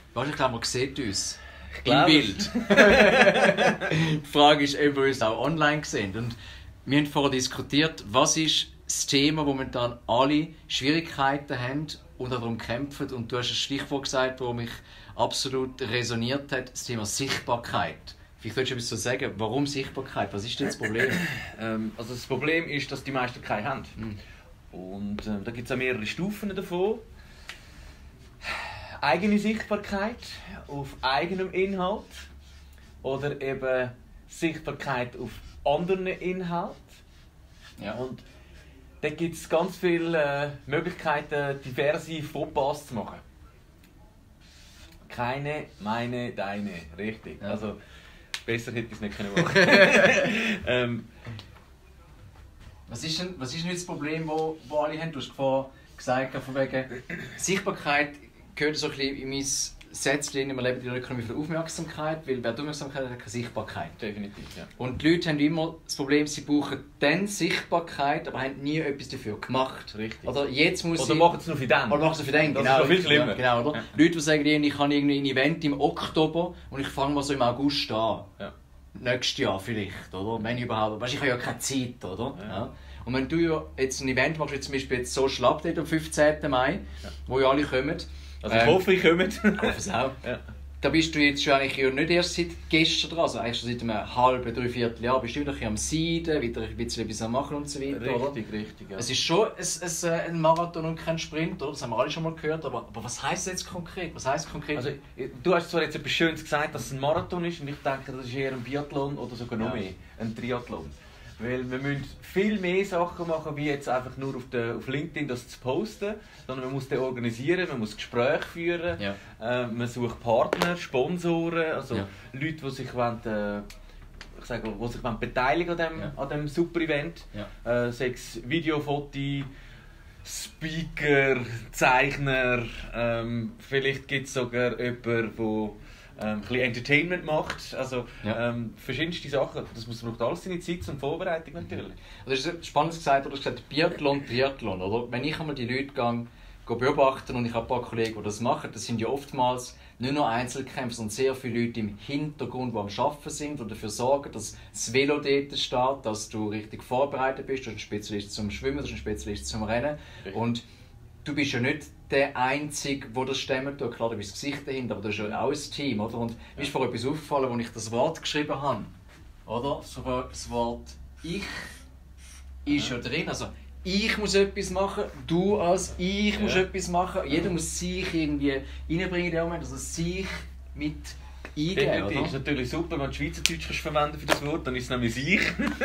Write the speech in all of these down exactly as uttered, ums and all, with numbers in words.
Weißt, ich glaube, man sieht uns ich im Bild. Die Frage ist, ob wir uns auch online sehen. Und wir haben vorher diskutiert, was ist das Thema, wo momentan alle Schwierigkeiten haben und darum kämpfen. Und du hast ein Stichwort gesagt, das mich absolut resoniert hat, das Thema Sichtbarkeit. Vielleicht solltest du etwas so sagen, warum Sichtbarkeit? Was ist denn das Problem? Ähm, also das Problem ist, dass die meisten keine haben. Mhm. Und äh, da gibt es auch mehrere Stufen davon. Eigene Sichtbarkeit auf eigenem Inhalt oder eben Sichtbarkeit auf anderen Inhalt. Ja. Und da gibt es ganz viele äh, Möglichkeiten, diverse Fauxpas zu machen. Keine, meine, deine. Richtig. Ja. Also, besser hätte ich es nicht machen können. ähm, was, ist denn, was ist denn das Problem, das wo, wo alle haben? Du hast vorhin gesagt, von wegen Sichtbarkeit gehört so ein bisschen in mein Sätzchen, wir leben in einer Ökonomie für Aufmerksamkeit, weil wer Aufmerksamkeit hat, hat keine Sichtbarkeit. Definitiv, ja. Und die Leute haben immer das Problem, sie brauchen dann Sichtbarkeit, aber haben nie etwas dafür gemacht. Richtig. Oder jetzt muss oder ich... machen es nur für den. Oder machen es für den, das genau. Das ist viel schlimmer. Ja, genau, oder? Ja. Leute, die sagen, ich habe irgendwie ein Event im Oktober und ich fange mal so im August an. Ja. Nächstes Jahr vielleicht, oder? Wenn überhaupt. Weißt, ich habe ja keine Zeit, oder? Ja. Ja. Und wenn du ja jetzt ein Event machst, wie zum Beispiel jetzt Social Update am fünfzehnten Mai, ja. wo ja alle kommen. Also ich ähm, hoffe, ich komme. Ich hoffe es auch. Ja. Da bist du jetzt schon eigentlich ja nicht erst seit gestern dran, also eigentlich schon seit einem halben, dreiviertel Jahr bist du wieder ein bisschen am Seiden, wieder ein bisschen etwas am Machen und so weiter. Richtig, oder? richtig, ja. Es ist schon ein, ein, ein Marathon und kein Sprint, oder? Das haben wir alle schon mal gehört, aber, aber was heisst das jetzt konkret? Was heisst konkret? Also, du hast zwar jetzt etwas Schönes gesagt, dass es ein Marathon ist, und ich denke, das ist eher ein Biathlon oder sogar noch ja. mehr, ein Triathlon. Weil wir müssen viel mehr Sachen machen, wie jetzt einfach nur auf, der, auf LinkedIn das zu posten, sondern man muss das organisieren, man muss Gespräche führen, ja. äh, man sucht Partner, Sponsoren, also ja. Leute, die sich, wollen, äh, ich sage, die sich wollen beteiligen an diesem ja. an dem super Event, ja. äh, sei es Video, Foto, Speaker, Zeichner, ähm, vielleicht gibt es sogar jemanden, der Ähm, ein bisschen Entertainment macht, also ja. ähm, verschiedenste Sachen. Das braucht alles seine Zeit und Vorbereitung natürlich. Du hast spannend gesagt, du hast gesagt Biathlon, Triathlon, oder? Wenn ich einmal die Leute gehe, gehe beobachten und ich habe ein paar Kollegen, die das machen, das sind ja oftmals nicht nur Einzelkämpfer, sondern sehr viele Leute im Hintergrund, die am Arbeiten sind und dafür sorgen, dass das Velo dort steht, dass du richtig vorbereitet bist. Du bist ein Spezialist zum Schwimmen, du bist ein Spezialist zum Rennen. Okay. Und du bist ja nicht der Einzige, der das stemmen tut. Klar, du bist das Gesicht dahinter, aber du hast ja auch ein Team, oder? Und mir ist vor etwas aufgefallen, als ich das Wort geschrieben habe. Oder? Das Wort «Ich» ist ja drin. Also, ich muss etwas machen, du als ich ja. musst etwas machen. Jeder muss sich irgendwie reinbringen in dem Moment, also sich mit eingeben, oder? Das ist natürlich super, wenn du Schweizerdeutsch kannst verwenden für das Wort, dann ist es nämlich «sich».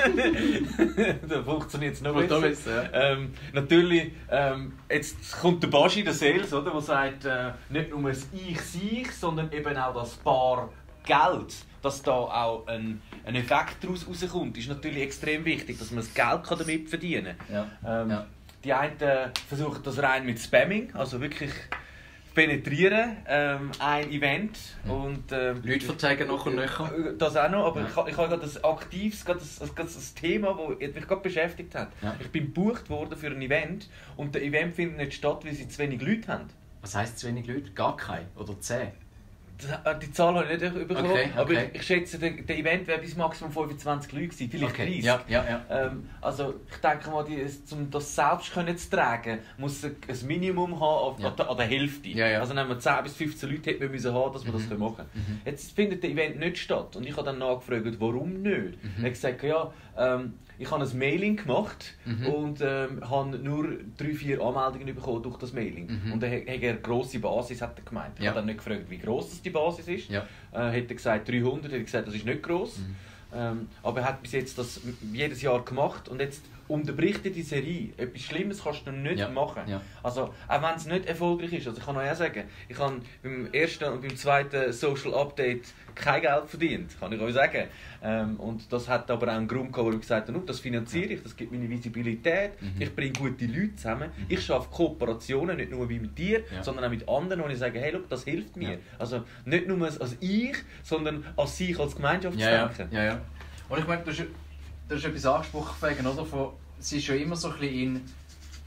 Dann funktioniert es noch besser. besser ja. ähm, natürlich, ähm, jetzt kommt der Baschi, der Sales, oder, der sagt, äh, nicht nur das «Ich», «sich», sondern eben auch das Paar Geld, dass da auch ein, ein Effekt daraus rauskommt, ist natürlich extrem wichtig, dass man das Geld damit verdienen kann. Ja. Ähm, ja. Die einen versuchen das rein mit Spamming, also wirklich penetrieren, ähm, ein Event und ähm, Leute verteigen noch und nöcher. Das auch noch, aber ja. ich, ich habe gerade das aktives, gerade das, das, das Thema, das mich gerade beschäftigt hat. Ja. Ich bin gebucht worden für ein Event und der Event findet nicht statt, weil sie zu wenig Leute haben. Was heisst zu wenig Leute? Gar keine oder zehn? Die Zahl habe ich nicht bekommen, okay, okay. aber ich, ich schätze, der, der Event wäre bis maximum fünfundzwanzig Leute gewesen, vielleicht okay. dreißig. Ja, ja, ja. Ähm, also ich denke mal, die, um das selbst können zu tragen, muss ein Minimum haben auf, ja. an der Hälfte. Ja, ja. Also nehmen wir zehn bis fünfzehn Leute hätten wir müssen haben, dass wir mhm. das machen können. Mhm. Jetzt findet der Event nicht statt und ich habe dann nachgefragt, warum nicht. Mhm. Er hat gesagt, ja, ähm, ich habe ein Mailing gemacht mhm. und ähm, habe nur drei, vier Anmeldungen bekommen durch das Mailing. Mhm. Und er hat eine grosse Basis, hat er gemeint. Ich ja. habe dann nicht gefragt, wie gross das die Basis ist. Ja. Äh, hat er gesagt dreihundert, hat er gesagt, das ist nicht gross. Mhm. Ähm, aber er hat bis jetzt das jedes Jahr gemacht und jetzt unterbricht er die Serie. Etwas Schlimmes kannst du nicht ja. machen. Ja. Also, auch wenn es nicht erfolgreich ist. Also ich kann euch auch sagen, ich habe beim ersten und beim zweiten Social Update kein Geld verdient, kann ich euch sagen. Ähm, und das hat aber auch einen Grund gehabt, wo ich gesagt habe, das finanziere ich, das gibt meine Visibilität, mhm. ich bringe gute Leute zusammen, mhm. ich schaffe Kooperationen, nicht nur wie mit dir, ja. sondern auch mit anderen, wo ich sage, hey, look, das hilft mir. Ja. Also nicht nur als ich, sondern als sich, als Gemeinschaft ja, zu denken. Ja, ja. Und ich meine, du hast, du hast etwas angesprochen, oder? Von, es ist ja immer so ein bisschen in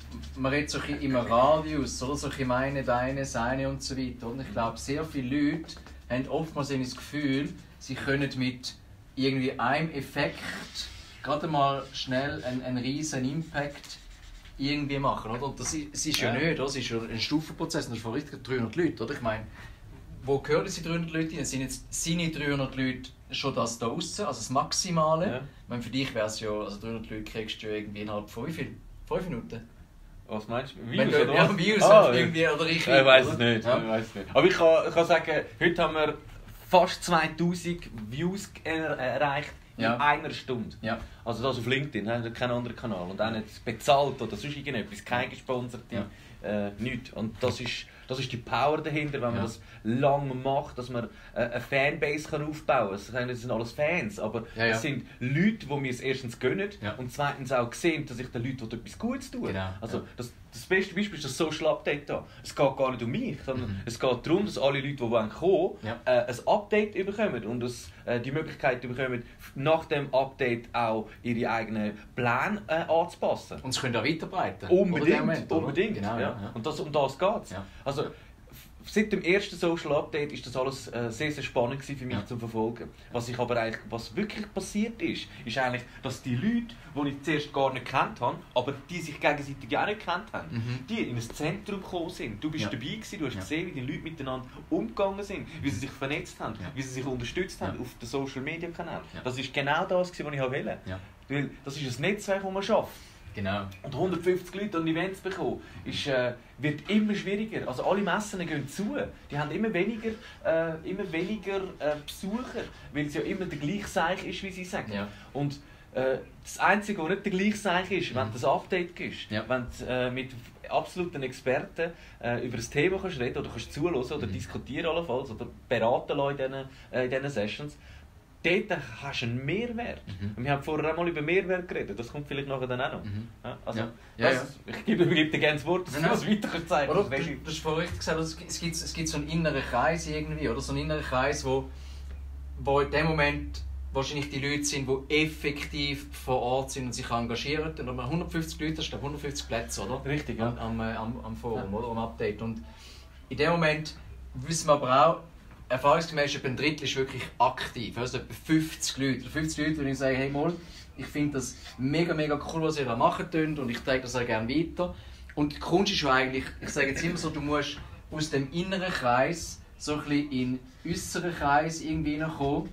man redet so im Radius, oder? So meine, deine, seine und so weiter. Und ich glaube, sehr viele Leute haben oftmals das Gefühl, sie können mit irgendwie einem Effekt gerade mal schnell einen, einen riesen Impact irgendwie machen, oder? Und das ist, das ist ja, ja nicht, oder? Das ist ja ein Stufenprozess, das ist vor dreihundert Leute, oder? Ich meine, wo gehören diese dreihundert Leute hin? Sind jetzt seine dreihundert Leute schon das da draussen, also das Maximale? Ja. Ich meine, für dich wäre es ja, also dreihundert Leute kriegst du ja irgendwie innerhalb von wie viel? Fünf Minuten? Was meinst du? Virus oder ja, Virus ah, irgendwie, oder ich ja, ich weiß es nicht, ja. ich weiß nicht. Aber ich kann, ich kann sagen, heute haben wir fast zweitausend Views erreicht in ja. einer Stunde. Ja. Also das auf LinkedIn, kein anderer Kanal. Und auch nicht bezahlt oder sonst irgendetwas, kein gesponserte, ja. äh, nichts. Und das ist, das ist die Power dahinter, wenn man ja. das lange macht, dass man eine Fanbase kann aufbauen kann. Das sind alles Fans, aber ja, ja. es sind Leute, die mir es erstens gönnen ja. und zweitens auch sehen, dass ich den Leuten etwas Gutes tue. Genau. Also, ja. das, das beste Beispiel ist das Social Update da. Es geht gar nicht um mich, sondern mhm. es geht darum, dass alle Leute, die kommen wollen, ja. äh, ein Update bekommen und das, äh, die Möglichkeit bekommen, nach dem Update auch ihre eigenen Pläne äh, anzupassen. Und sie können auch weiterbreiten. Unbedingt, Moment, unbedingt. Genau, ja. Ja. Und das, um das geht es. Ja. Also, seit dem ersten Social Update ist das alles äh, sehr, sehr spannend für mich ja. zu verfolgen. Was, ich aber eigentlich, was wirklich passiert ist, ist eigentlich, dass die Leute, die ich zuerst gar nicht gekannt habe, aber die sich gegenseitig auch nicht gekannt haben, mhm. die in ein Zentrum gekommen sind. Du bist ja. dabei gewesen, du hast ja. gesehen, wie die Leute miteinander umgegangen sind, wie sie sich vernetzt haben, ja. wie sie sich unterstützt haben ja. auf den Social Media Kanälen. Ja. Das ist genau das, was ich wollte. Ja. Weil das ist ein Netzwerk, das man schafft. Genau. Und hundertfünfzig Leute an Events bekommen, ist, äh, wird immer schwieriger. Also alle Messen gehen zu. Die haben immer weniger, äh, immer weniger äh, Besucher, weil es ja immer der gleiche Seich ist, wie sie sagen. Ja. Und äh, das Einzige, was nicht der gleiche Seich ist, mhm. wenn du das Update gibst, ja. wenn du äh, mit absoluten Experten äh, über das Thema kannst reden oder kannst zuhören oder mhm. diskutieren allenfalls oder beraten lassen in diesen, äh, in diesen Sessions, dort hast du einen Mehrwert. Mhm. Wir haben vorher auch mal über Mehrwert geredet, das kommt vielleicht nachher dann auch noch. Mhm. Ja, also, ja. Ja, das, ja. Ich gebe, gebe dir gerne das Wort, dass du das weiter zeigen kannst. Du, du hast vorhin richtig gesagt, es gibt, es gibt so einen inneren Kreis irgendwie, oder so einen inneren Kreis, wo, wo in dem Moment wahrscheinlich die Leute sind, die effektiv vor Ort sind und sich engagieren. Und wir haben hundertfünfzig Leute, das ist hundertfünfzig Plätze, oder? Richtig, ja. Am, am, am Forum, ja. oder? Am Update. Und in dem Moment wissen wir aber auch, erfahrungsgemäß etwa ein Drittel ist wirklich aktiv. Also etwa fünfzig Leute. fünfzig Leute, die sagen, hey mal, ich finde das mega, mega cool, was ihr da machen könnt und ich trage das auch gerne weiter. Und die Kunst ist ja eigentlich, ich sage jetzt immer so, du musst aus dem inneren Kreis so ein bisschen in den äußeren Kreis irgendwie hineinkommen,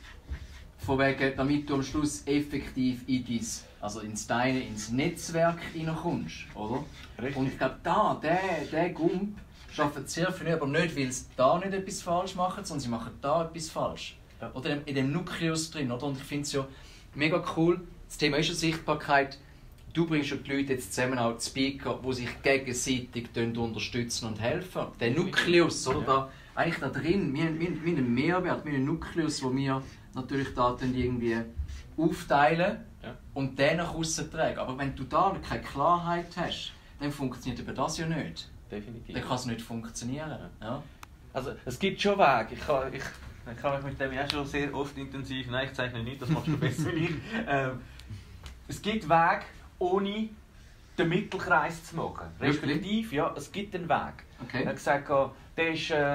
von wegen, damit du am Schluss effektiv in dein, also ins deine, ins Netzwerk hineinkommst, oder? Richtig. Und ich glaube, da, der, der Gump, arbeiten sehr viel, aber nicht, weil sie da nicht etwas falsch machen, sondern sie machen da etwas falsch. Ja. Oder in dem Nukleus drin. Oder? Und ich finde es ja mega cool. Das Thema ist ja Sichtbarkeit. Du bringst ja die Leute jetzt zusammen, auch die Speaker, die sich gegenseitig unterstützen und helfen. Der Nukleus, oder? Ja. Da, eigentlich da drin, wir, wir, wir haben einen Mehrwert, wir haben einen Nukleus, den wir natürlich da irgendwie aufteilen ja. und den nach außen tragen. Aber wenn du da keine Klarheit hast, dann funktioniert über das ja nicht. Definitiv. Dann kann es nicht funktionieren. Ja. Also es gibt schon Wege. Ich kann, ich, ich kann mich mit dem ja schon sehr oft intensiv... Nein, ich zeichne nicht, das machst du besser wie ich. Ähm, es gibt Wege, ohne den Mittelkreis zu machen. Respektive, ja, es gibt einen Weg. Okay. Ich habe gesagt, der ist äh,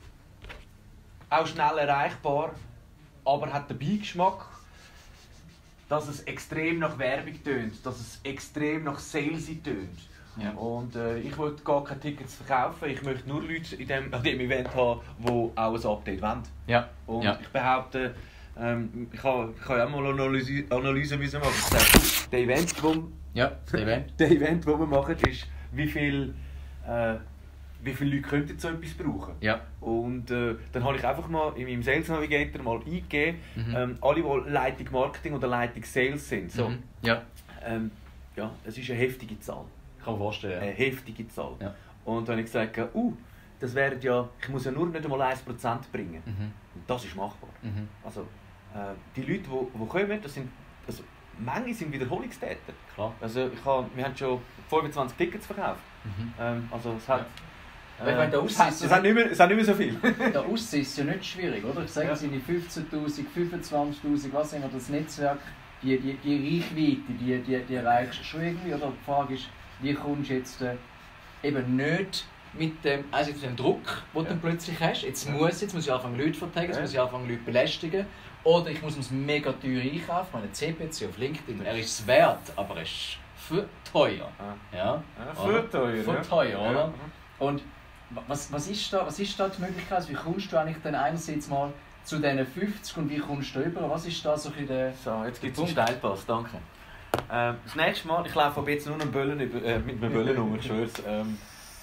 auch schnell erreichbar, aber hat den Beigeschmack, dass es extrem nach Werbung tönt, dass es extrem nach Salesy tönt. Ja. Und äh, ich wollte gar keine Tickets verkaufen, ich möchte nur Leute in dem, an diesem Event haben, die auch ein Update wollen. Ja. Und ja. ich behaupte, ähm, ich habe ich ha auch mal eine Analyse, Analyse müssen machen. Ich sage, der Event, wo, ja, der Event. der Event, wo wir machen, ist, wie viel, äh, wie viele Leute könnten so etwas brauchen. Ja. Und äh, dann habe ich einfach mal in meinem Sales Navigator mal eingegeben, mhm. ähm, alle, die Leitung Marketing oder Leitung Sales sind. So. Mhm. Ja. Ähm, ja, es ist eine heftige Zahl. Ich kann mir vorstellen. Ja. Eine heftige Zahl. Ja. Und dann habe ich gesagt, uh, das wäre ja, ich muss ja nur nicht einmal ein Prozent bringen. Mhm. Und das ist machbar. Mhm. Also, äh, die Leute, die, die kommen, das sind, also, manche sind Wiederholungstäter. Klar. Also, ich habe, wir haben schon fünfundzwanzig Tickets verkauft. Mhm. Ähm, also, es hat... Ja. Äh, meine, es, hat, es, hat nicht mehr, es hat nicht mehr so viel. Der Aussehen ist ja nicht schwierig, oder? Ich sage, ja. sind die fünfzehntausend, fünfundzwanzigtausend, was immer das Netzwerk, die, die, die Reichweite, die, die, die erreichst du schon irgendwie, oder? Die Frage ist, wie kommst du jetzt äh, eben nicht mit dem, also mit dem Druck, den ja. du dann plötzlich hast. Jetzt ja. muss, jetzt muss ich anfangen Leute verteilen, jetzt ja. muss ich anfangen Leute belästigen. Oder ich muss es mega teuer einkaufen, meine C P C auf LinkedIn. Er ist es wert, aber er ist für teuer. Ja, ja für teuer. Für ja. teuer, oder? Ja. Und was, was, ist da, was ist da die Möglichkeit? Wie kommst du eigentlich dann einerseits mal zu diesen fünfzig und wie kommst du rüber? Was ist da so ein der So, jetzt gibt es einen Steilpass, danke. Ähm, das nächste Mal, ich laufe ab jetzt nur einen Böllen über, äh, mit einem Böllen um, ich schwör's. Ähm,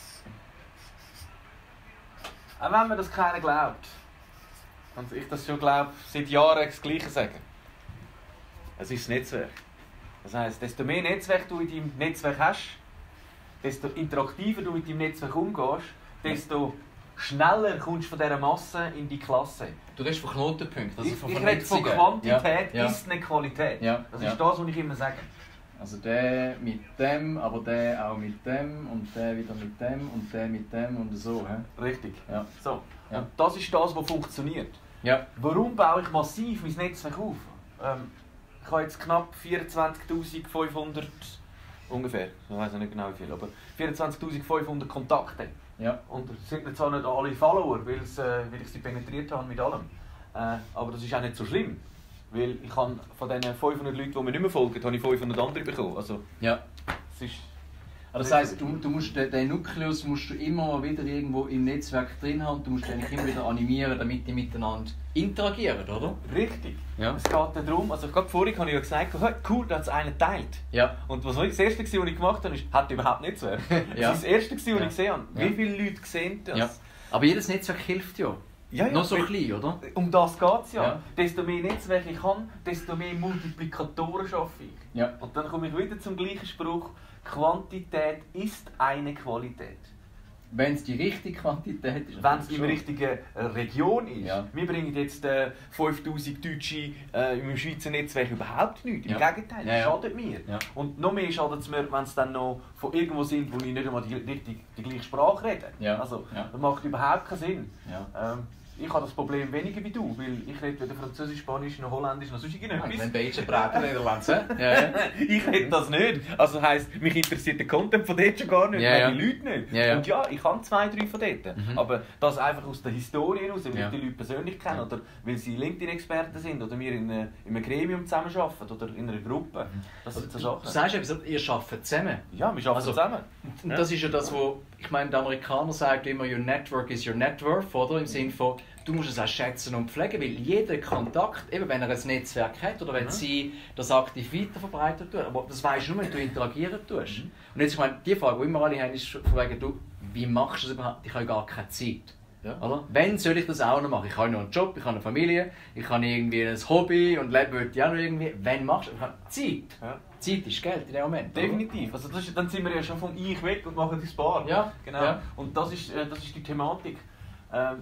auch wenn mir das keiner glaubt, und ich das schon glaube, seit Jahren das Gleiche sagen. Es ist das Netzwerk. Das heisst, desto mehr Netzwerk du in deinem Netzwerk hast, desto interaktiver du mit deinem Netzwerk umgehst, desto schneller kommst du von dieser Masse in die Klasse. Du redest von Knotenpunkten, also von Ich, ich rede von Quantität ja. ist eine Qualität. Ja. Das ja. ist das, was ich immer sage. Also der mit dem, aber der auch mit dem und der wieder mit dem und der mit dem und so. He? Richtig. Ja. So. Ja. Und das ist das, was funktioniert. Ja. Warum baue ich massiv mein Netzwerk auf? Ähm, ich habe jetzt knapp vierundzwanzigtausendfünfhundert ungefähr, ich weiß nicht genau wie viel, aber vierundzwanzigtausendfünfhundert Kontakte. Ja. Und es sind zwar nicht alle Follower, weil, es, äh, weil ich sie penetriert habe mit allem. Äh, aber das ist auch nicht so schlimm. Weil ich habe von diesen fünfhundert Leuten, die mir nicht mehr folgen, habe ich fünfhundert andere bekommen. Also, ja. Es ist das heisst, du, du musst den, den Nukleus musst du immer mal wieder irgendwo im Netzwerk drin haben. Du musst den immer wieder animieren, damit die miteinander interagieren, oder? Richtig. Ja. Es geht darum, also gerade vorhin habe ich ja gesagt, hey, cool, da hat es einen geteilt. Ja. Und was das Erste war, was ich gemacht habe, ist, hat überhaupt Netzwerk. Ja. Das ist das Erste, was ja. ich gesehen habe. Wie ja. viele Leute sehen das? Ja. Aber jedes Netzwerk hilft ja. Ja, ja, noch so klein, oder? Um das geht es ja. ja. Desto mehr Netzwerke ich habe, desto mehr Multiplikatoren schaffe ich. Ja. Und dann komme ich wieder zum gleichen Spruch, Quantität ist eine Qualität. Wenn es die richtige Quantität ist. Wenn es in der richtigen Region ist. Ja. Wir bringen jetzt äh, fünftausend Deutsche äh, im Schweizer Netzwerk überhaupt nichts. Im ja. Gegenteil, ja, ja. schadet mir. Ja. Und noch mehr schadet es mir, wenn es dann noch von irgendwo sind, wo ich nicht einmal die, die, die gleiche Sprache rede. Ja. Also, ja. das macht überhaupt keinen Sinn. Ja. Ähm, ich habe das Problem weniger wie du, weil ich rede weder Französisch, Spanisch noch Holländisch noch sonst irgendetwas. Ein bisschen Braten Niederlands, ja, ja. Ich rede das nicht. Also heisst, mich interessiert der Content von dort schon gar nicht, ja, ja. die Leute nicht. Ja, ja. Und ja, ich kann zwei, drei von dort. Mhm. Aber das einfach aus der Historie heraus, weil ja. ich die Leute persönlich kenne, ja. oder weil sie LinkedIn-Experten sind, oder wir in, eine, in einem Gremium zusammenarbeiten, oder in einer Gruppe. Das sind so Sachen. Du sagst eben, ihr arbeitet zusammen. Ja, wir arbeiten also, zusammen. Und das ist ja das, wo, ich meine, der Amerikaner sagt immer, your network is your net worth, oder? Im Sinne von, du musst es auch schätzen und pflegen, weil jeder Kontakt, eben wenn er ein Netzwerk hat oder wenn mhm. sie das aktiv weiterverbreitet tut, aber das weisst du nur, wenn du interagieren tust. Mhm. Und jetzt, ich meine, die Frage, die immer alle haben, ist von wegen, du, wie machst du das überhaupt? Ich habe gar keine Zeit. Ja. Oder? Wenn soll ich das auch noch machen? Ich habe noch einen Job, ich habe eine Familie, ich habe irgendwie ein Hobby und leben will ich auch noch irgendwie. Wenn machst du? Ich habe Zeit. Ja. Zeit ist Geld in dem Moment. Definitiv. Also das ist, dann sind wir ja schon vom Ich weg und machen das Bar. Ja. Genau. Ja. Und das ist, das ist die Thematik. Ähm,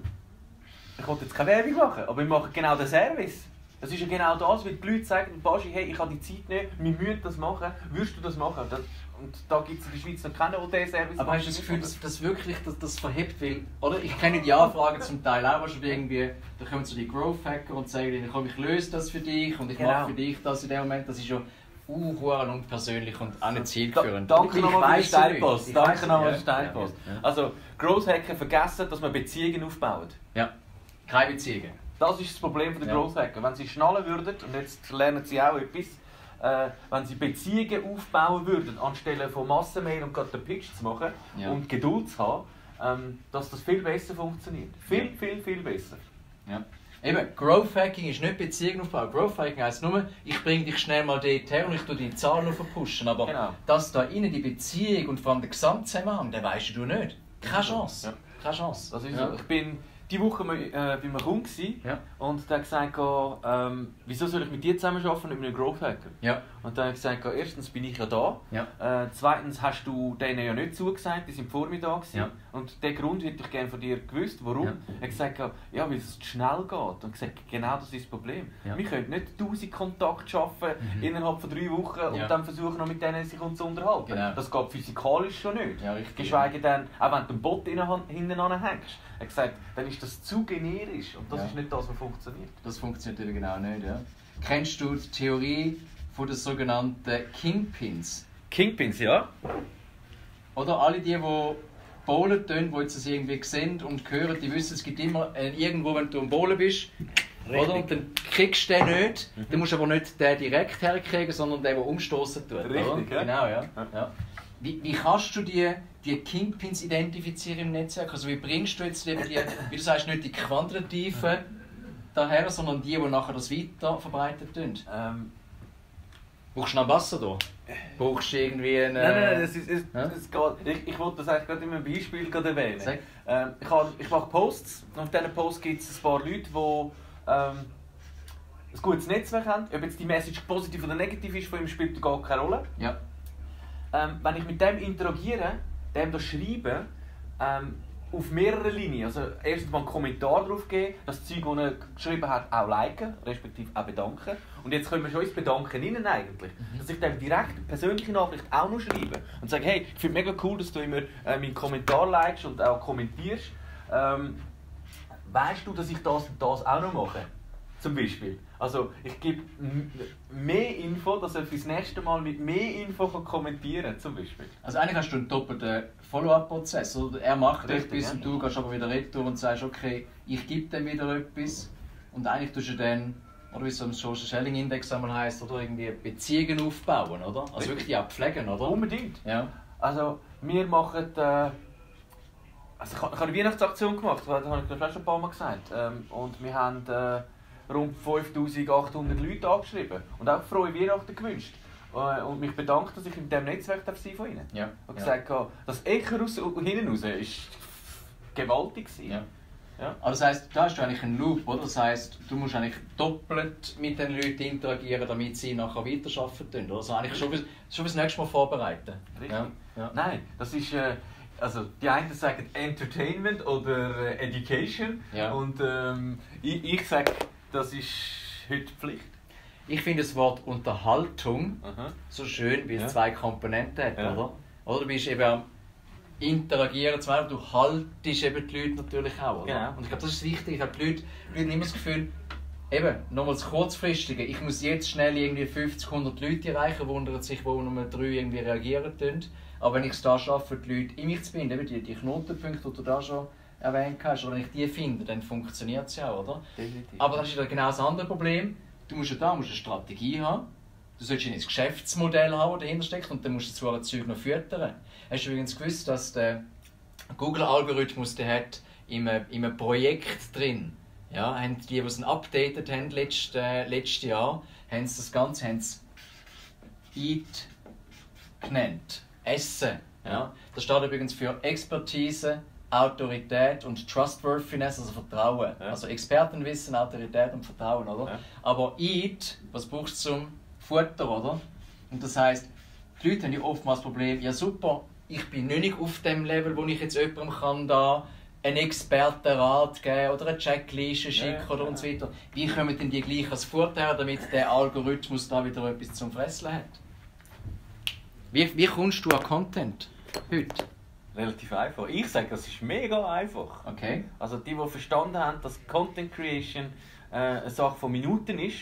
ich wollte jetzt keine Werbung machen, aber wir machen genau den Service. Es ist ja genau das, weil die Leute sagen, Baschi, hey, ich habe die Zeit nicht, wir müssen das machen, würdest du das machen? Das, und da gibt es in der Schweiz noch keinen O T-Service. Aber hast du das Gefühl, dass das wirklich das, das verhebt? Weil, oder? Ich kenne die Anfragen zum Teil auch, schon irgendwie, da kommen so die Growth-Hacker und sagen, komm, ich löse das für dich und ich genau. mache für dich das in dem Moment. Das ist ja uh, unpersönlich und auch nicht zielführend. Da, danke nochmal für den Steilpass. Danke nochmal für den ja, Steilpass. Ja, ja. Also, Growth-Hacker vergessen, dass man Beziehungen aufbaut. Ja, keine Beziehungen. Das ist das Problem der ja. Growth-Hacker. Wenn sie schnallen würden, und jetzt lernen sie auch etwas, äh, wenn sie Beziehungen aufbauen würden, anstelle von Massenmail und gerade den Pitch zu machen ja. und Geduld zu haben, ähm, dass das viel besser funktioniert. Viel, viel, viel besser. Ja. Eben, Growth Hacking ist nicht Beziehung aufbauen. Growth Hacking heisst nur, ich bringe dich schnell mal dort her und ich tue die Zahlen pushen. Aber genau. dass da innen die Beziehung und vor allem der Gesamtzusammenhang, den weisst du nicht. Keine Chance. Ja. Keine Chance. Das ist ja. so. Ich bin diese Woche äh, bei einem Kunden ja. und der hat gesagt, ähm, wieso soll ich mit dir zusammenarbeiten und mit einem Growth Hacker? Ja. Und dann habe ich gesagt, erstens bin ich ja da, ja. Äh, zweitens hast du denen ja nicht zugesagt, die sind vor mir da gewesen. Ja. Und den Grund hätte ich gerne von dir gewusst, warum. Ja. Er hat gesagt, ja, weil es zu schnell geht. Und gesagt, genau das ist das Problem. Ja. Wir können nicht tausend Kontakte schaffen mhm. innerhalb von drei Wochen und ja. dann versuchen, noch mit denen sich zu unterhalten. Genau. Das geht physikalisch schon nicht. Ja, richtig, Geschweige denn, auch wenn du einen Bot hinten anhängst. Er hat gesagt, dann ist das zu generisch und das ja. ist nicht das, was funktioniert. Das funktioniert eben genau nicht. Ja. Kennst du die Theorie von den sogenannten Kingpins? Kingpins, ja. oder? Alle die, die bowlen tun, die jetzt das irgendwie sehen und hören, die wissen, es gibt immer äh, irgendwo, wenn du am Bowlen bist, oder? Und dann kriegst du den nicht. Mhm. Du musst aber nicht den direkt herkriegen, sondern den, der umstoßen tut. Richtig, oder? Ja? Genau, ja. ja. Wie, wie kannst du die, die Kingpins identifizieren im Netzwerk? Also wie bringst du jetzt die, die wie du sagst, nicht die quantitativen daher, sondern die, die nachher das weiter verbreitet tun? Ähm, Brauchst du einen Ambassador? Brauchst du irgendwie einen... Nein, nein, nein, das ist, es, ja? es geht. Ich, ich wollte das eigentlich gerade in einem Beispiel gerade erwähnen. Ähm, ich, habe, ich mache Posts und auf diesen Posts gibt es ein paar Leute, die ähm, ein gutes Netzwerk haben. Ob jetzt die Message positiv oder negativ ist, von ihm spielt gar keine Rolle. Ja. Ähm, wenn ich mit dem interagiere, dem das schreibe, ähm, auf mehreren Linien. Also erstens mal einen Kommentar drauf geben, das Zeug, das er geschrieben hat, auch liken, respektive auch bedanken. Und jetzt können wir schon ins Bedanken rein eigentlich. Mhm. Dass ich dann direkt eine persönliche Nachricht auch noch schreibe und sage, hey, ich finde es mega cool, dass du immer äh, meinen Kommentar likest und auch kommentierst. Ähm, weißt du, dass ich das und das auch noch mache? Zum Beispiel. Also ich gebe mehr Info, dass er fürs nächste Mal mit mehr Info kann kommentieren kann, zum Beispiel. Also eigentlich hast du einen doppelten Follow-up-Prozess. Er macht Richtig, etwas ja. und du gehst aber wieder retour und sagst, okay, ich gebe dem wieder etwas. Und eigentlich tust du dann, oder wie es am Social Selling Index einmal heisst, oder irgendwie Beziehungen aufbauen, oder? Also Richtig. Wirklich auch pflegen, oder? Unbedingt. Ja. Also wir machen... Äh, also ich habe eine Weihnachtsaktion gemacht, das habe ich glaube schon ein paar Mal gesagt. Ähm, und wir haben... Äh, rund fünftausendachthundert Leute angeschrieben und auch frohe Weihnachten gewünscht. Und mich bedankt, dass ich in diesem Netzwerk sein darf von ihnen. Ja. Und gesagt habe, das Echo raus, hinten raus war gewaltig. Ja. Ja. Aber das heisst, da hast du eigentlich einen Loop, oder? Das heisst, du musst eigentlich doppelt mit den Leuten interagieren, damit sie nachher weiterarbeiten können. Also eigentlich schon, schon fürs nächste Mal vorbereiten. Richtig. Ja. Ja. Nein, das ist... Äh, Also die einen sagen Entertainment oder äh, Education. Ja. Und ähm, ich, ich sage, das ist heute Pflicht. Ich finde das Wort Unterhaltung Aha. so schön, wie es ja. zwei Komponenten hat, ja. oder? Oder du bist eben am Interagieren, zwar du haltest eben die Leute natürlich auch, oder? Genau. Und ich glaube, das ist wichtig. Ich habe die Leute, die Leute haben immer das Gefühl, eben, nochmals kurzfristige, ich muss jetzt schnell irgendwie fünfzig, hundert Leute erreichen, wundern sich, wo nur drei irgendwie reagieren tun. Aber wenn ich es da schaffe, die Leute in mich zu binden, eben die, die Knotenpunkte, die du da schon erwähnt hast, oder wenn ich die finde, dann funktioniert es ja, oder? Definitiv. Aber das ist ja genau das andere Problem. Du musst ja da musst eine Strategie haben. Du solltest ein Geschäftsmodell haben, das dahinter steckt, und dann musst du zwar ein Zeug noch füttern. Hast du übrigens gewusst, dass der Google-Algorithmus, der hat in einem, in einem Projekt drin, ja, haben die, die es updated haben letztes, äh, letztes Jahr, haben sie das Ganze haben sie Eat genannt. Essen. Ja. Das steht übrigens für Expertise, Autorität und Trustworthiness, also Vertrauen. Ja. Also Expertenwissen, Autorität und Vertrauen, oder? Ja. Aber Eat, was brauchst du zum Futter, oder? Und das heisst, die Leute haben ja oftmals das Problem, ja super, ich bin nicht auf dem Level, wo ich jetzt jemandem kann da einen Expertenrat geben oder eine Checkliste schicken ja, oder ja. und so weiter. Wie kommen denn die gleich als Vorteil, damit der Algorithmus da wieder etwas zum Fressen hat? Wie, wie kommst du an Content heute? Relativ einfach. Ich sage, das ist mega einfach. Okay. Also die, die verstanden haben, dass Content Creation äh, eine Sache von Minuten ist,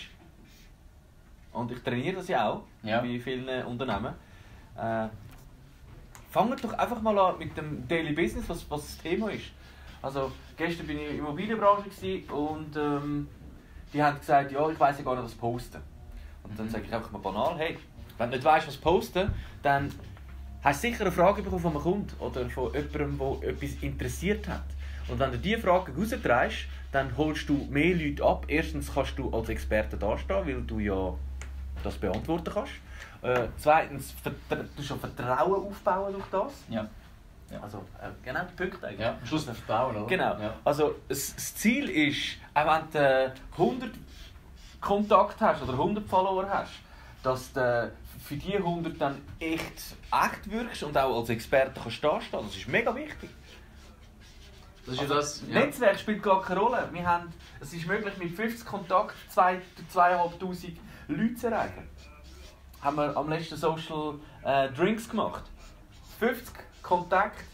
und ich trainiere das ja auch ja. bei vielen Unternehmen, äh, fangen doch einfach mal an mit dem Daily Business, was, was das Thema ist. Also gestern bin ich in der Immobilienbranche und ähm, die haben gesagt, ja, ich weiss ja gar nicht, was posten. Und dann sage ich einfach mal banal, hey, wenn du nicht weißt, was posten, dann hast du sicher eine Frage bekommen von einem Kunden oder von jemandem, der etwas interessiert hat. Und wenn du diese Frage rausdrehst, dann holst du mehr Leute ab. Erstens kannst du als Experte dastehen, weil du ja das beantworten kannst. Äh, zweitens, du schon Vertrauen aufbauen durch das. Ja. Ja. Also, äh, genau der Punkt eigentlich. Ja, am Schluss ein Vertrauen, oder? Genau. Ja. Also, das, das Ziel ist, auch wenn du äh, hundert Kontakte hast oder hundert Follower hast, dass du für die hundert dann echt, echt wirkst und auch als Experte kannst dastehen. Das ist mega wichtig. Das ist also, das, ja. Netzwerk spielt gar keine Rolle. Wir haben, es ist möglich, mit fünfzig Kontakten zweitausendfünfhundert Leute zu erreichen. Haben wir am letzten Social äh, Drinks gemacht. fünfzig Kontakte,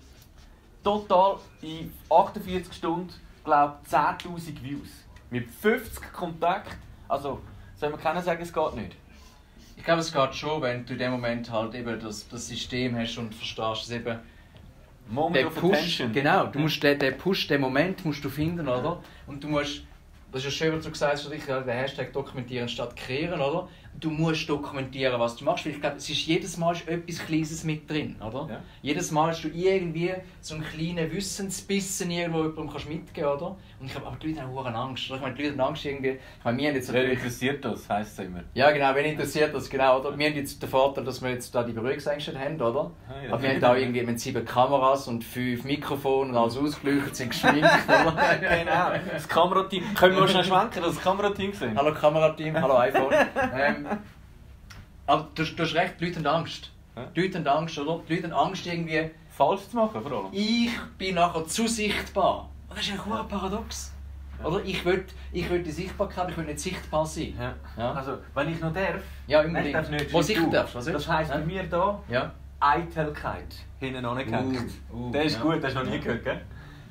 total in achtundvierzig Stunden, glaube ich, zehntausend Views. Mit fünfzig Kontakten, also soll man keiner sagen, es geht nicht. Ich glaube, es geht schon, wenn du in dem Moment halt eben das, das System hast und verstehst, dass eben Moment der of Push, attention. genau, du musst den, den Push, den Moment musst du finden, oder? Und du musst, das ist ja schön, was du gesagt hast, für dich, den Hashtag dokumentieren statt kreieren, oder? Du musst dokumentieren, was du machst, weil ich glaube, es ist jedes Mal ist etwas Kleines mit drin, oder? Ja. Jedes Mal hast du irgendwie so einen kleinen Wissensbissen irgendwo jemandem kannst mitgeben, oder? Und ich glaube, aber die Leute haben auch Angst, oder? Ich meine, die Leute haben Angst irgendwie, ich meine, wir haben jetzt Wer interessiert das, heisst es immer. ja genau, wen interessiert das, genau, oder? Wir haben jetzt den Vorteil, dass wir jetzt da die Berührungsängste haben, oder? Ah, ja. Aber wir haben auch irgendwie mit sieben Kameras und fünf Mikrofone und alles ausgeleuchtet, sind geschminkt, oder? Genau, das Kamerateam. Können wir mal schnell schwenken, dass das Kamerateam sind? Hallo Kamerateam, hallo iPhone. ähm, aber du, du hast recht, die Leute haben Angst. Die Leute haben Angst, oder? Die Leute haben Angst irgendwie, Falsch zu machen, vor allem. ich bin nachher zu sichtbar. Das ist ein paradox. Oder? Ich will, ich will die Sichtbarkeit, ich will nicht sichtbar sein. Ja. Ja. Also, wenn ich noch darf, Ja, nein, ich unbedingt. darf nicht. Was wie ich du. darf, was Das willst du? heisst Ja. bei mir hier Ja. Eitelkeit hinten angehängt. Uh, uh, der ist ja. gut, hast du noch nie gehört, gell?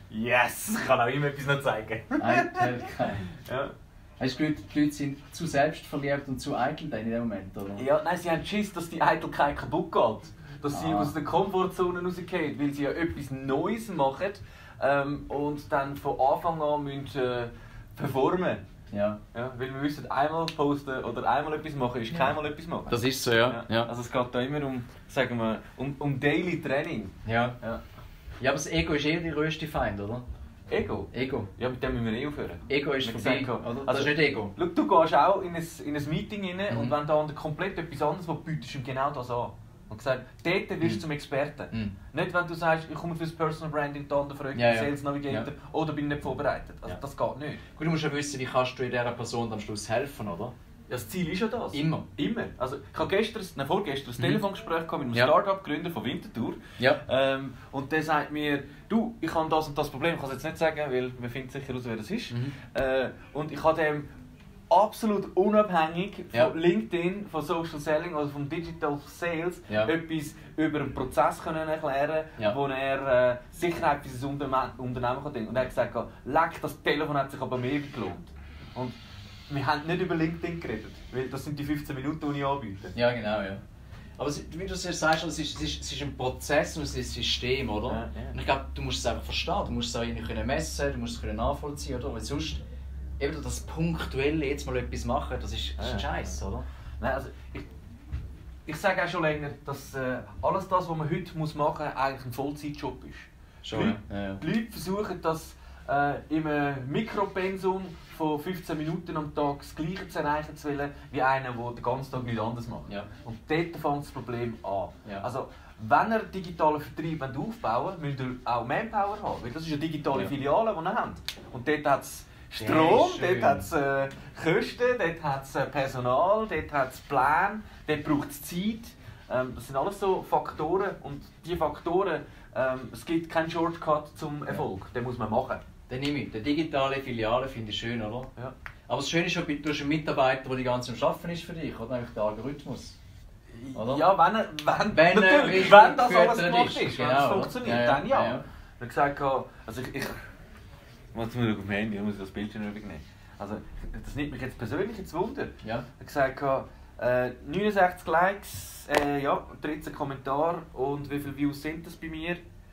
Yes, ich kann auch immer etwas noch zeigen. Eitelkeit. Ja. Hast du die Leute, die Leute sind zu selbstverliebt und zu eitel dann in dem Moment, oder? Ja, nein, sie haben Schiss, dass die Eitelkeit kaputt geht. Dass sie Ah. aus der Komfortzone rausgehen, weil sie ja etwas Neues machen ähm, und dann von Anfang an müssen, äh, performen. Ja. Ja, weil wir wissen, einmal posten oder einmal etwas machen ist keinmal etwas machen. Das ist so, ja. ja. Also es geht da immer um, sagen wir, um, um Daily Training. Ja. Ja. Ja, aber das Ego ist eh der grösste Feind, oder? Ego? Ego. Ja, mit dem müssen wir eh aufhören. Ego ist Wir vorbei, gesagt, oder? Das also- ist nicht Ego. Schau, du gehst auch in ein, in ein Meeting rein Mhm. und wenn da komplett etwas anderes was bietest, du ihm genau das an. Und gesagt, dort wirst du Mhm. zum Experten. Mhm. Nicht, wenn du sagst, ich komme für das Personal Branding, die andere fragt, Ja, ja. Sales Navigator oder bin nicht vorbereitet. Also Ja. das geht nicht. Gut, du musst ja wissen, wie kannst du dieser Person am Schluss helfen, oder? Ja, das Ziel ist ja das. Immer. Immer. Also, ich habe gestern, nein, vorgestern ein Mhm. Telefongespräch gehabt mit einem Ja. Start-up-Gründer von Winterthur. Ja. Ähm, und der sagt mir, du, ich habe das und das Problem, ich kann es jetzt nicht sagen, weil wir finden sicher raus, wer das ist. Mhm. Äh, und ich habe dem absolut unabhängig von Ja. LinkedIn, von Social Selling oder von Digital Sales Ja. etwas über einen Prozess können erklären, Ja. wo er äh, Sicherheit für sein Unterne- Unternehmen kann denken. Und er hat gesagt, leck, das Telefon hat sich aber mehr gelohnt. Und wir haben nicht über LinkedIn geredet, weil das sind die fünfzehn Minuten, die ich anbiete. Ja, genau, ja. Aber es- wie du es sagst, es ist, es, ist, es ist ein Prozess und es ist ein System, oder? Ja, ja. Und ich glaube, du musst es einfach verstehen, du musst es auch irgendwie können messen, du musst es können nachvollziehen, oder? Weil sonst, eben das Punktuelle jetzt mal etwas machen, das ist, das ist ein Ja, ja. Scheiß, oder? Nein, also ich, ich sage auch schon länger, dass äh, alles das, was man heute muss machen muss, eigentlich ein Vollzeitjob ist. Schon, die, ja. Ja, ja. die Leute versuchen, das äh, im Mikropensum von fünfzehn Minuten am Tag das Gleiche zu erreichen zu wollen, wie einer, der den ganzen Tag nichts anderes macht. Ja. Und dort fängt das Problem an. Ja. Also, wenn ihr digitalen Vertrieb aufbauen wollt, müsst ihr auch Manpower haben. Weil das ist eine digitale Ja. Filiale, die ihr habt. Und dort hat es Ja, Strom, ist dort schön. hat es äh, Kosten, dort hat es äh, Personal, dort hat es Pläne, dort braucht es Zeit. Ähm, das sind alles so Faktoren. Und diese Faktoren, ähm, es gibt keinen Shortcut zum Erfolg. Den muss man machen. Dann nehme ich. Die digitale Filiale finde ich schön, oder? Ja. Aber das Schöne ist ja, du hast einen Mitarbeiter, der die ganze Zeit am Arbeiten ist für dich, oder? Eigentlich der Algorithmus. Oder? Ja, wenn, er, wenn, Wenn er natürlich, richtig wenn das alles gefüttert gemacht ist. ist, wenn Genau, es oder? funktioniert, Ja, ja. dann ja. Ja, ja. Ich habe gesagt, also ich, ich jetzt muss ich auf dem Handy, ich muss das Bildschirm übernehmen. Also, das nimmt mich jetzt persönlich jetzt Wunder. Ja. Ich habe gesagt, äh, neunundsechzig Likes, äh, ja, dreizehn Kommentare und wie viele Views sind das bei mir?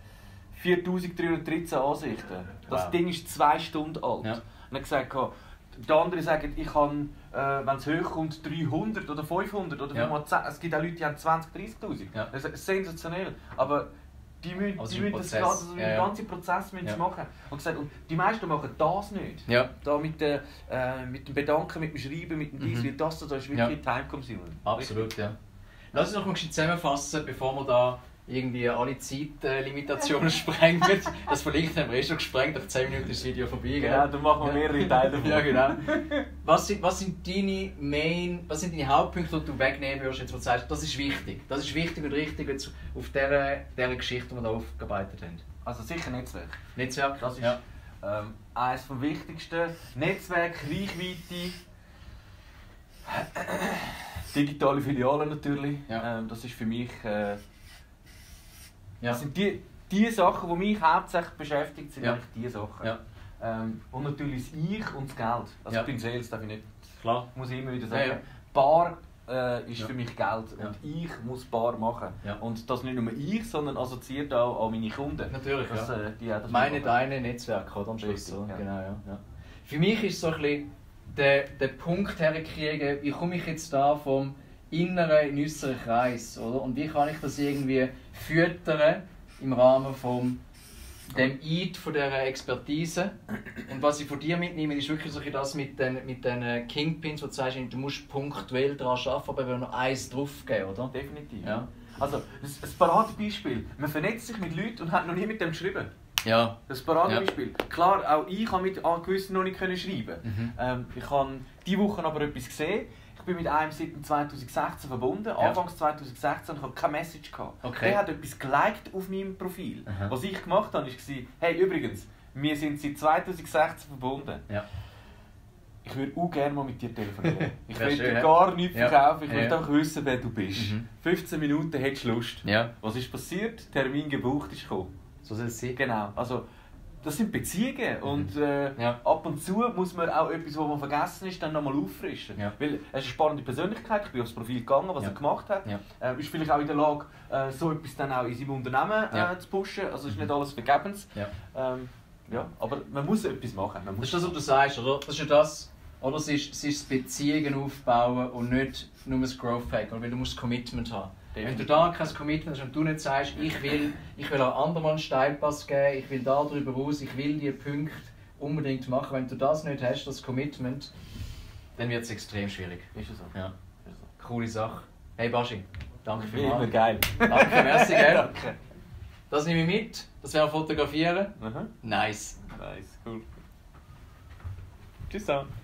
viertausenddreihundertdreizehn Ansichten. Das Wow. Ding ist zwei Stunden alt. Ja. Und ich habe gesagt, die anderen sagen, ich habe, äh, wenn es hochkommt, dreihundert oder fünfhundert oder Ja. fünfmal zehn. Es gibt auch Leute, die haben zwanzig, dreissigtausend. Ja. Das ist sensationell. Aber die müssen, Aber es die ist ein müssen das Prozess. ganze, also Ja, den ja. ganzen Prozess müssen sie Ja. machen. Und, gesagt, und die meisten machen das nicht. Ja. Da mit, der, äh, mit dem Bedanken, mit dem Schreiben, mit dem dies, Mhm. weil das, das ist wirklich time-consuming. Absolut, ja. Lass uns noch ein bisschen zusammenfassen, bevor wir da irgendwie alle Zeitlimitationen sprengen. Das vielleicht haben wir eh schon gesprengt, nach zehn Minuten ist das Video vorbei. Gell? Genau, dann machen wir mehrere Teile davon. Ja, genau. Was sind, was sind deine Main, was sind deine Hauptpunkte, die du wegnehmen würdest, jetzt, wo du sagst, das ist wichtig. Das ist wichtig und richtig jetzt auf dieser, dieser Geschichte, die wir da aufgearbeitet haben. Also sicher Netzwerk. Netzwerk, Das ist ja. ähm, eines der wichtigsten. Netzwerk, Reichweite, digitale Filialen natürlich. Ja. Ähm, das ist für mich. Äh, Ja. Das sind die, die Sachen, die mich hauptsächlich beschäftigen, sind Ja. eigentlich die Sachen. Ja. Ähm, und natürlich das Ich und das Geld. Also Ja. ich bin Sales, darf ich nicht. Klar. Muss ich immer wieder Ja, sagen. ja. Bar äh, ist ja. für mich Geld Ja. und ich muss bar machen. Ja. Und das nicht nur ich, sondern assoziiert auch an meine Kunden. Natürlich, das, ja. äh, die auch das Meine, machen. deine Netzwerke, oder? Am Schluss, Richtig, oder? ja. Genau, ja. Ja. Für mich ist so ein bisschen der, der Punkt herkriegen, wie komme ich jetzt da vom inneren in den äußeren Kreis, oder? Und wie kann ich das irgendwie füttern im Rahmen vom dem Eid von dieser Expertise. Und was ich von dir mitnehme, ist wirklich so das mit den, mit den Kingpins, wo du sagst, du musst punktuell daran arbeiten, aber wenn noch eins draufgeben, oder? Definitiv. Ja. Also, ein, ein Paradebeispiel. Man vernetzt sich mit Leuten und hat noch nie mit dem geschrieben. Ja. Das Paradebeispiel. Ja. Klar, auch ich konnte mit gewissen noch nicht schreiben. Mhm. Ähm, ich habe diese Woche aber etwas gesehen. Ich bin mit einem seit zwanzig sechzehn verbunden. Ja. Anfangs zwanzig sechzehn, ich hatte keine Message gehabt. Okay. Der hat etwas geliked auf meinem Profil. Aha. Was ich gemacht habe, war, hey, übrigens, wir sind seit zwanzig sechzehn verbunden. Ja. Ich würde auch gerne mal mit dir telefonieren. Ich will schön, dir ja. gar nichts Ja. verkaufen, ich Ja. möchte einfach wissen, wer du bist. Mhm. fünfzehn Minuten hättest du Lust. Ja. Was ist passiert? Termin gebucht ist gekommen. So soll es sein. Genau. Also, das sind Beziehungen und äh, Ja. ab und zu muss man auch etwas, was man vergessen ist, dann nochmal auffrischen. Ja. Weil er ist eine spannende Persönlichkeit, ich bin aufs Profil gegangen, was Ja. er gemacht hat. Ja. Äh, ist vielleicht auch in der Lage, äh, so etwas dann auch in seinem Unternehmen äh, Ja. zu pushen. Also ist nicht alles vergebens. Ja. Ähm, ja, aber man muss etwas machen. Man Das muss ist das, was du sagst, oder? Das ist ja das, oder? Es ist, es ist Beziehungen aufbauen und nicht nur das Growth Hack, weil du musst Commitment haben. Wenn du da kein Commitment hast und du nicht sagst, ich will, ich will auch anderen einen Steilpass geben, ich will da drüber raus, ich will die Punkte unbedingt machen, wenn du das nicht hast, das Commitment, dann wird es extrem schwierig. Ist es so. Ja. Ist es so. Coole Sache. Hey Baschi, danke Wie immer vielmals. geil. Danke, merci, gell? Danke. Das nehme ich mit, das werden wir fotografieren. Mhm. Nice. Nice, cool. Tschüss dann.